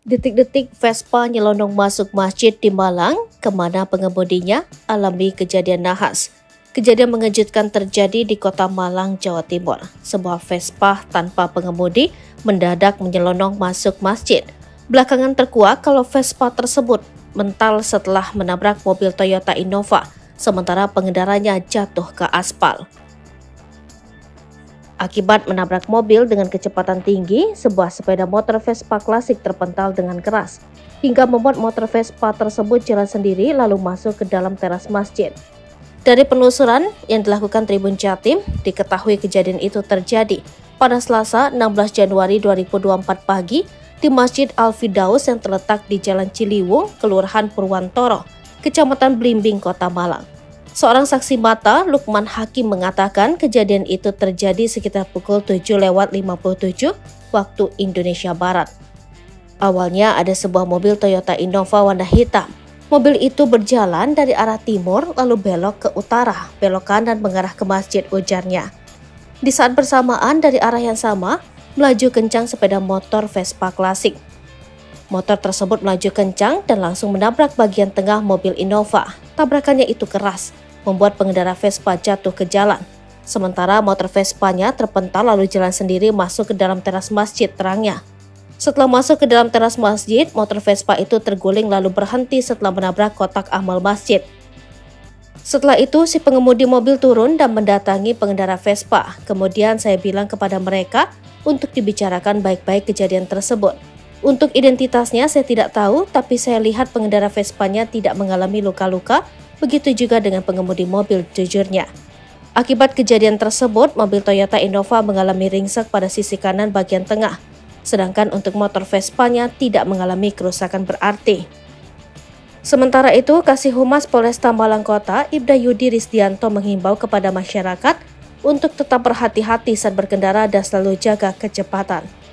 Detik-detik Vespa nyelonong masuk masjid di Malang, kemana pengemudinya alami kejadian nahas. Kejadian mengejutkan terjadi di kota Malang, Jawa Timur. Sebuah Vespa tanpa pengemudi mendadak menyelonong masuk masjid. Belakangan terkuak kalau Vespa tersebut mental setelah menabrak mobil Toyota Innova, sementara pengendaranya jatuh ke aspal. Akibat menabrak mobil dengan kecepatan tinggi, sebuah sepeda motor Vespa klasik terpental dengan keras, hingga membuat motor Vespa tersebut jalan sendiri lalu masuk ke dalam teras masjid. Dari penelusuran yang dilakukan Tribun Jatim, diketahui kejadian itu terjadi pada Selasa 16 Januari 2024 pagi di Masjid Al-Firdaus yang terletak di Jalan Ciliwung, Kelurahan Purwantoro, Kecamatan Blimbing, Kota Malang. Seorang saksi mata, Lukman Hakim, mengatakan kejadian itu terjadi sekitar pukul 7:57 waktu Indonesia Barat. Awalnya ada sebuah mobil Toyota Innova warna hitam. Mobil itu berjalan dari arah timur lalu belok ke utara, belok kanan mengarah ke masjid, ujarnya. Di saat bersamaan dari arah yang sama, melaju kencang sepeda motor Vespa klasik. Motor tersebut melaju kencang dan langsung menabrak bagian tengah mobil Innova. Tabrakannya itu keras, membuat pengendara Vespa jatuh ke jalan. Sementara motor Vespanya terpental lalu jalan sendiri masuk ke dalam teras masjid, terangnya. Setelah masuk ke dalam teras masjid, motor Vespa itu terguling lalu berhenti setelah menabrak kotak amal masjid. Setelah itu, si pengemudi mobil turun dan mendatangi pengendara Vespa. Kemudian saya bilang kepada mereka untuk dibicarakan baik-baik kejadian tersebut. Untuk identitasnya saya tidak tahu, tapi saya lihat pengendara Vespanya tidak mengalami luka-luka, begitu juga dengan pengemudi mobil, jujurnya. Akibat kejadian tersebut, mobil Toyota Innova mengalami ringsek pada sisi kanan bagian tengah, sedangkan untuk motor Vespanya tidak mengalami kerusakan berarti. Sementara itu, Kasih Humas Polresta Malang Kota, Ibda Yudi Risdianto, menghimbau kepada masyarakat untuk tetap berhati-hati saat berkendara dan selalu jaga kecepatan.